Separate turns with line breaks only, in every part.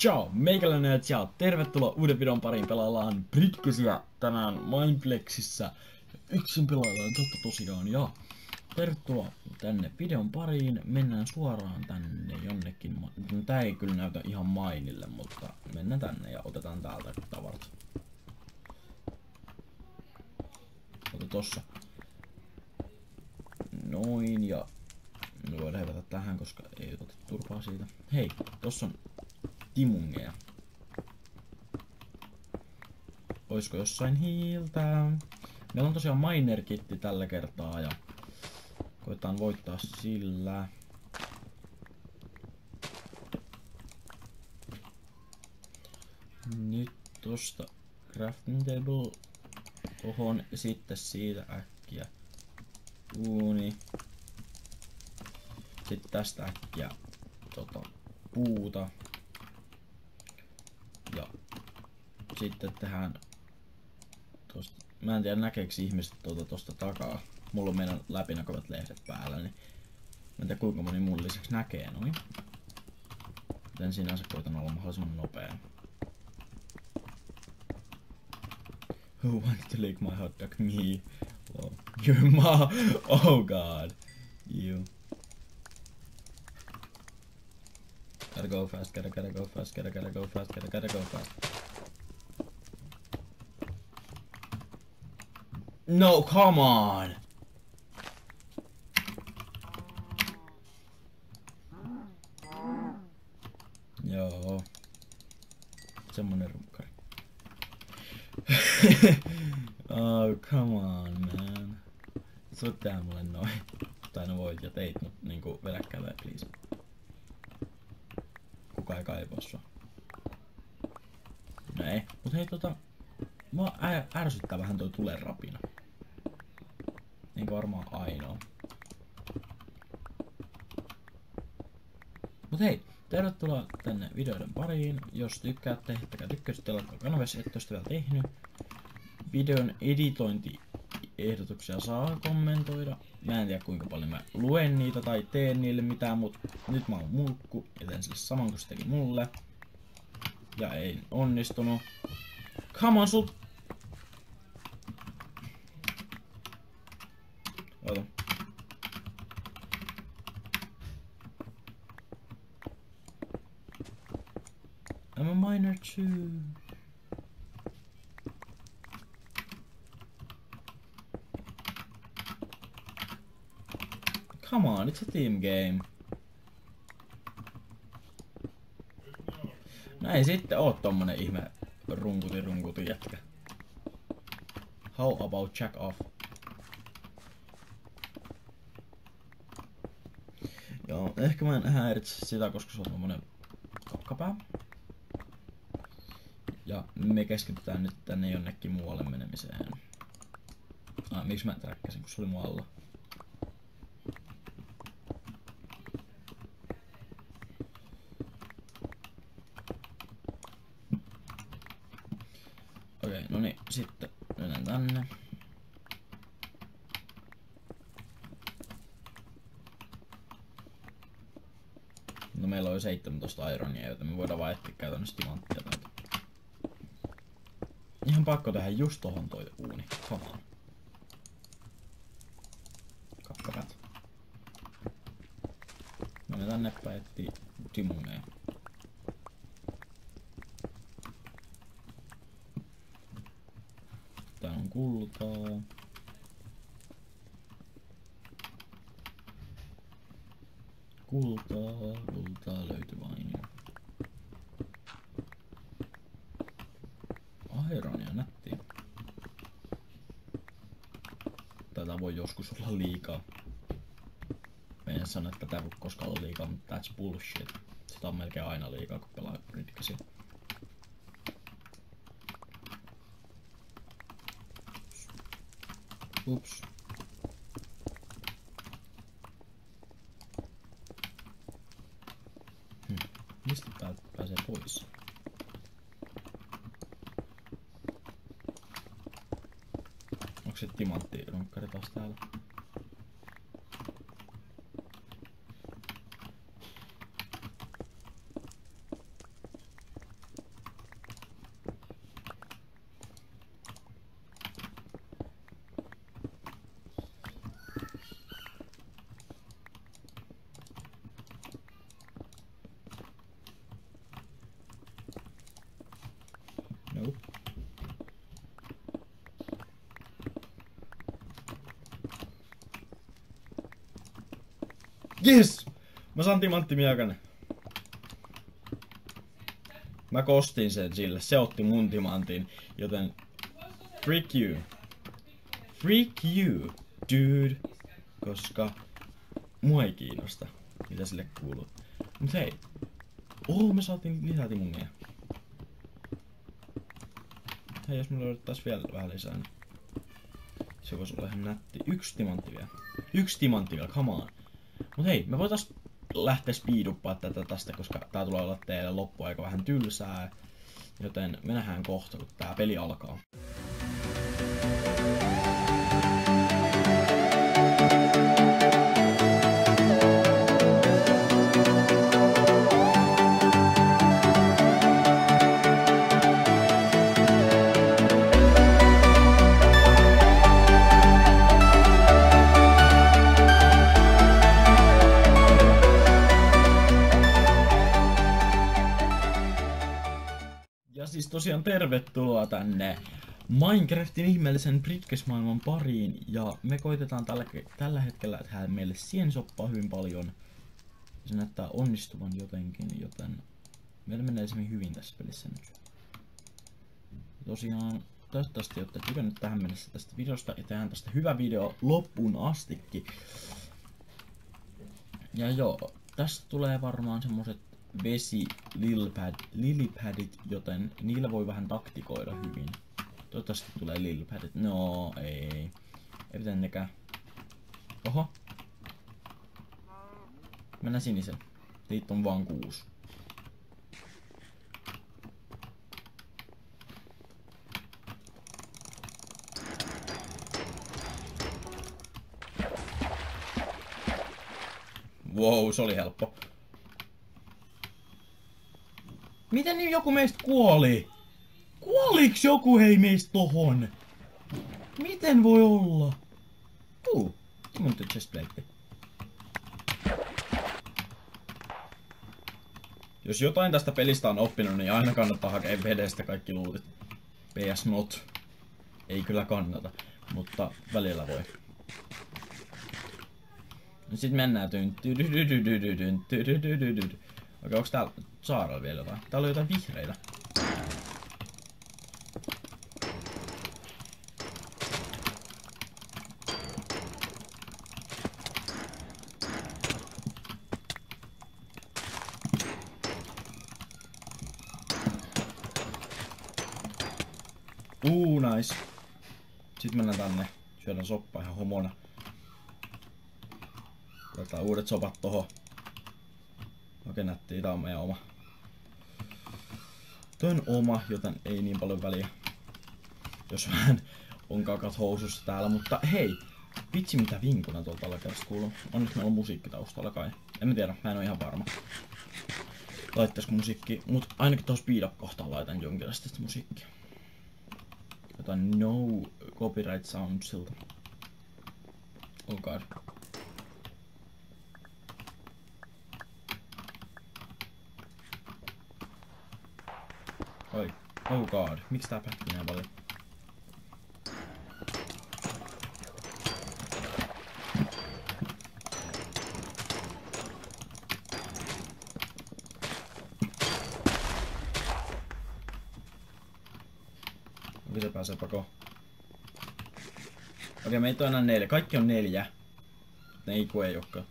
Ciao, meikäläinen ja tervetuloa uuden videon pariin. Pelaillaan Britcusia tänään Mineplexissä. Yksin pelaillaan totta tosiaan ja tervetuloa tänne videon pariin. Mennään suoraan tänne jonnekin. Tää ei kyllä näytä ihan mainille, mutta mennään tänne ja otetaan täältä tavarat. Ota tossa. Noin ja me voidaan hevätä tähän, koska ei ota turpaa siitä. Hei, tossa on timungeja. Oisko jossain hiiltä? Meillä on tosiaan miner-kitti tällä kertaa ja koetaan voittaa sillä. Nyt tosta crafting table tohon ja sitten siitä äkkiä uuni. Sitten tästä äkkiä puuta. Ja sitten tehdään tosta. Mä en tiedä näkeekö ihmiset tosta takaa. Mulla on meidän läpinäkyvät lehdet päällä, niin mä en tiedä kuinka moni mun lisäksi näkee noin. Joten sinänsä koitan olla mahdollisimman nopea. Who wanted to lick my hot dog? Me. Oh, your mom. Oh god. You. Gotta go fast, gotta go fast, gotta go fast, gotta go fast. No, come on! Joo. Semmonen runkkari. Oh, come on, man. Sä voit tehdä mulle noin. Tai no voit ja teit, mut niinku vedäkää tää, please. Kuka ei kaipaa sua. No ei. Mut hei mua ärsyttää vähän toi tulen rapina. Enkä varmaan ainoa. Mut hei, tervetuloa tänne videoiden pariin. Jos tykkäätte, heittäkää tykkäystä kanavassa, et ooste vielä tehnyt. Videon editointiehdotuksia saa kommentoida. Mä en tiedä kuinka paljon mä luen niitä tai teen niille mitään, mut nyt mä oon mulkku ja teen sille saman kuin se teki mulle. Ja ei onnistunut. Come on, sul... Ota. I'm a miner too. Come on, it's a team game. No ei sitten oo tommonen ihme runkuti jätkä. How about jack off? Joo, ehkä mä en häiritse sitä, koska se on tommonen kakkapää. Ja me keskitytään nyt tänne jonnekin muualle menemiseen. Miksi mä träkkäsin, kun se oli mun alla? Okei, no niin, sitten mennään tänne. No meillä on jo 17 ironia, joten me voidaan vaan etsiä käytännössä timanttia täältä. Ihan pakko tehdä just tohon toi uuni. Come on. Kakkapäät. Mennään tänne päin etsii timungeja. Tää on kultaa. Kultaa löytyy vain. Ironia nättiä. Tätä voi joskus olla liikaa. Mä en sano, että tätä voi koskaan olla liikaa, mutta that's bullshit. Sitä on melkein aina liikaa, kun pelaa Britcusia. Ups. Mistä täältä pääsee pois? Onko se timanttirunkkari taas täällä? Yes! Mä saan timanttimiakan. Mä kostin sen sille. Se otti mun timantin. Joten... Freak you. Freak you, dude. Koska... Mua ei kiinnosta, mitä sille kuuluu. Mut hei. Me saatiin lisää timungia. Hei, jos me löydettais vielä vähän lisää, niin... Se voisi olla ihan nätti. Yksi timantti vielä, come on. Mut hei, me voitais lähteä speeduppaa tästä, koska tää tulee olla teille loppuaika vähän tylsää. Joten me nähdään kohta, kun tää peli alkaa. Ja siis tosiaan tervetuloa tänne Minecraftin ihmeellisen Britkes-maailman pariin. Ja me koitetaan tällä hetkellä tehdä meille siensoppaa hyvin paljon. Ja se näyttää onnistuvan jotenkin, joten meillä menee esimerkiksi hyvin tässä pelissä nyt. Tosiaan toivottavasti olette tykännyt tähän mennessä tästä videosta ja tehdään tästä hyvä video loppuun astikin. Ja joo, tästä tulee varmaan semmoset lilypadit, joten niillä voi vähän taktikoida hyvin. Toivottavasti tulee lilypadit. No ei. Ei pitää nekään. Oho. Mennään sinisen. Niitä on vaan 6. Wow, se oli helppo. Miten joku meistä kuoli? Kuoliks joku hei meistä tohon? Miten voi olla? Mun chestplate. Jos jotain tästä pelistä on oppinut, niin aina kannattaa hakea vedestä kaikki lootit. PS not. Ei kyllä kannata, mutta välillä voi. No sit mennään Okei, onks täällä saarella vielä jotain? Täällä on jotain vihreitä. Nice. Sitten mennään tänne. Syödään soppaa ihan homona. Laitetaan uudet sopat tohon. Oikein nättiä, tää on meidän oma. Toi on oma, joten ei niin paljon väliä. Jos vähän on kakat housussa täällä, mutta hei! Vitsi mitä vinkuna tuolta alakerrasta kuuluu. Onneksi meillä on musiikki taustalla kai. En mä tiedä, mä en oo ihan varma. Laittaisko musiikki, mut ainakin tuossa speed up kohtaan laitan jonkinlaista musiikkia. Jotain no copyright soundsilta. Oh god. Oi. Oh god. Miksi tää pätkii näin paljon? Onko se pääsee pakoon? Okei, meitä on enää 4. Kaikki on 4. Ei kun ei olekaan.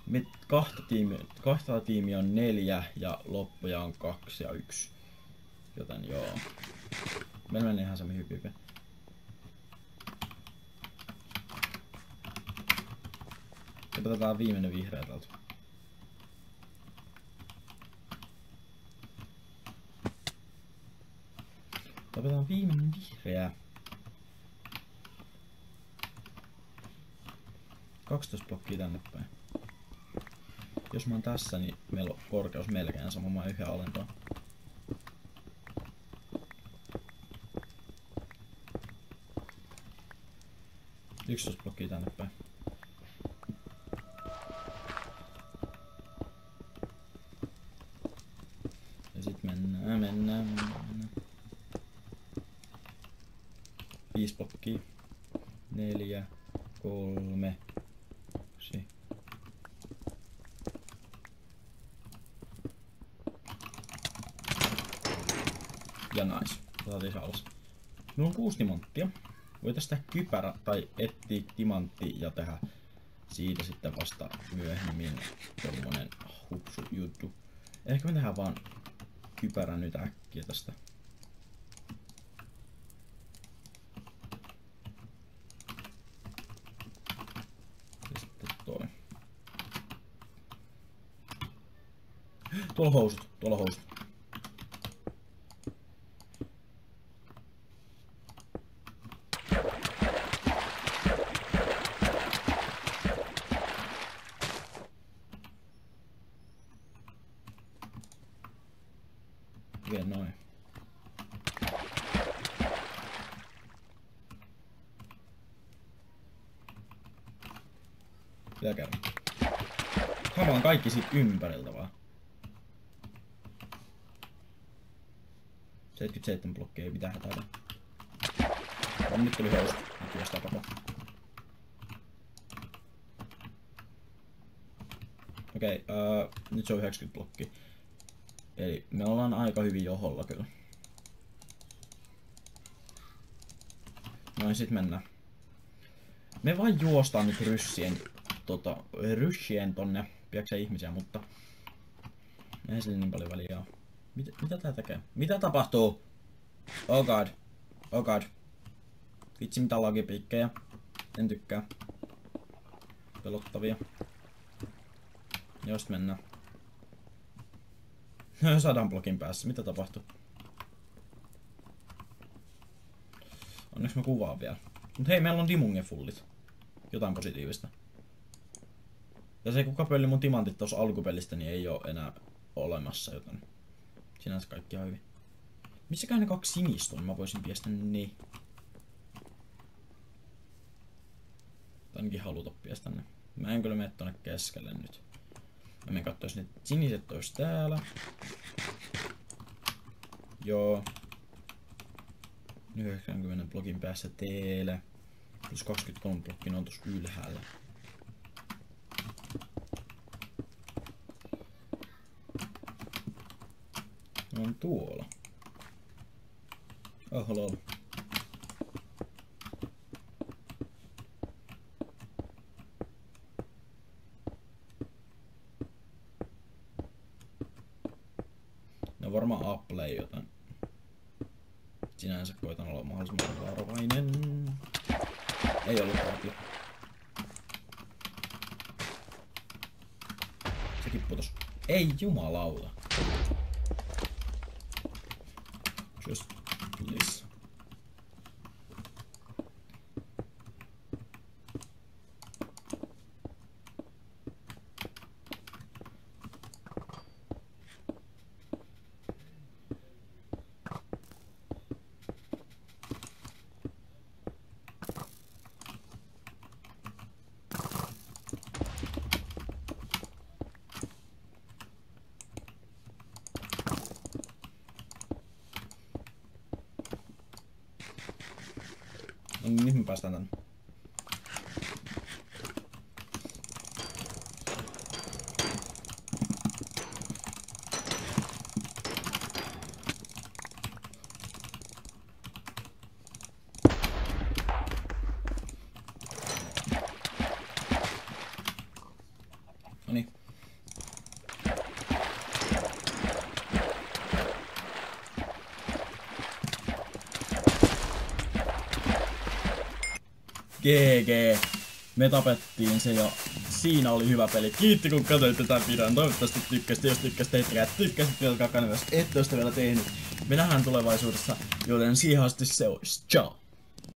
Kahta tiimiä on 4 ja loppuja on 2 ja 1. Joten joo. Meillä meni ihan semmoinen hyppi. Otetaan viimeinen vihreä täältä. Otetaan viimeinen vihreä. 12 blokkia tänne päin. Jos mä oon tässä, niin meillä on korkeus melkein sama, mä yhden alentaa. Yksi blokkia tänne päin. Ja sit mennään. 5 blokkia. 4, 3, 2, Ja nice. Otetaan se alas. Mulla on 6 timanttia. Voitais tehdä kypärä tai etsiä timantti ja tehdä siitä sitten vasta myöhemmin tommonen hupsu juttu. Ehkä me tehdään vaan kypärä nyt äkkiä tästä. Ja sitten toi. Tuolla housut, tuolla housut. Vielä noin. Vielä kerran. Hamaan kaikki siitä ympäriltä vaan. 77 blokkia, ei mitään hätää. Nyt tuli housut. Nyt jostain papo. Okei, nyt se on 90 blokkia. Eli me ollaan aika hyvin joholla kyllä. Noin sit mennään. Me vaan juostaan nyt ryssien tonne piakseen ihmisiä, mutta ei sillä niin paljon väliä oo. Mitä tää tekee? Mitä tapahtuu? Oh god. Oh god. Vitsi mitä lagipiikkejä. En tykkää. Pelottavia. Just mennään. 100 blokin päässä. Mitä tapahtuu? Onneksi mä kuvaan vielä. Mut hei, meillä on Dimunge-fullit. Jotain positiivista. Ja se kuka pölli mun timantit tuossa alkupelistä, niin ei oo enää olemassa, joten sinänsä kaikki on hyvin. Missäkään ne 2 sinistä on? Mä voisin piestä niin. Ainakin haluta piestä ne. Mä en kyllä mene tonne keskelle nyt. Mä menen kattoo, jos ne siniset ois täällä. Joo. 90 blokin päässä teille. Plus 23 blokkin on tuossa ylhäällä. Ne on tuolla. Oh lol. Ne on varmaan Apple joten sinänsä koitan olla mahdollisimman varovainen. Ei ollut Apple. Sekin putos. Ei jumalauta. Just please. No niin, me päästään tänne. Noniin. GG. Me tapettiin se ja siinä oli hyvä peli. Kiitti kun katsoitte tämän videon. Toivottavasti tykkäsitte. Jos tykkäsitte, tykkäsitte vielä kanavasta. Ette ole sitä vielä tehnyt. Me nähdään tulevaisuudessa, joten siihen asti se olisi. Ciao.